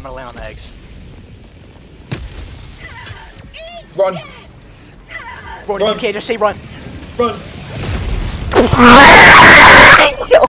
I'm gonna land on the eggs. Run! Run, you can't just say run. Run!